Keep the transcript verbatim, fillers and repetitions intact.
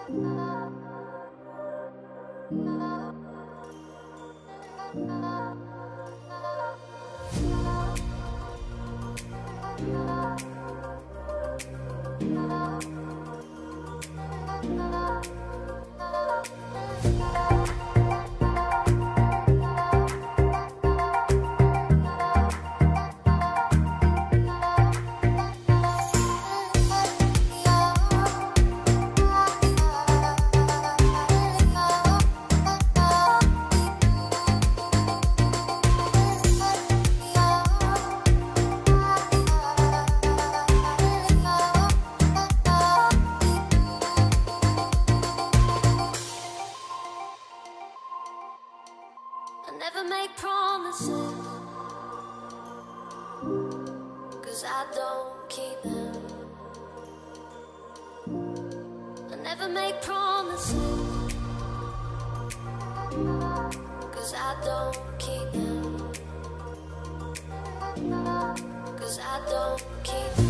I never make promises, 'cause I don't keep them. I never make promises, 'cause I don't keep them. 'Cause I don't keep them.